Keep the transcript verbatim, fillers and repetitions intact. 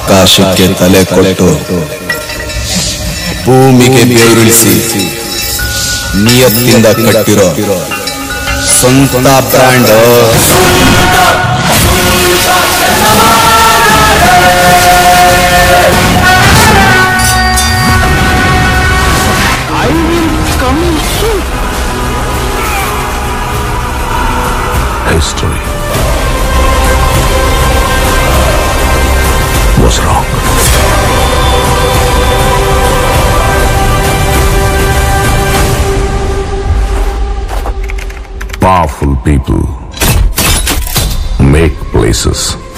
ಆಕಾಶಕ್ಕೆ ತಲೆ ಕೊಟ್ಟು ಭೂಮಿಗೆ ಬೇರುಳಿಸಿ ನಿಯತ್ತಿಂದ ಕಟ್ಟಿರೋ ಸ್ವಂತ brand history was wrong. Powerful people make places.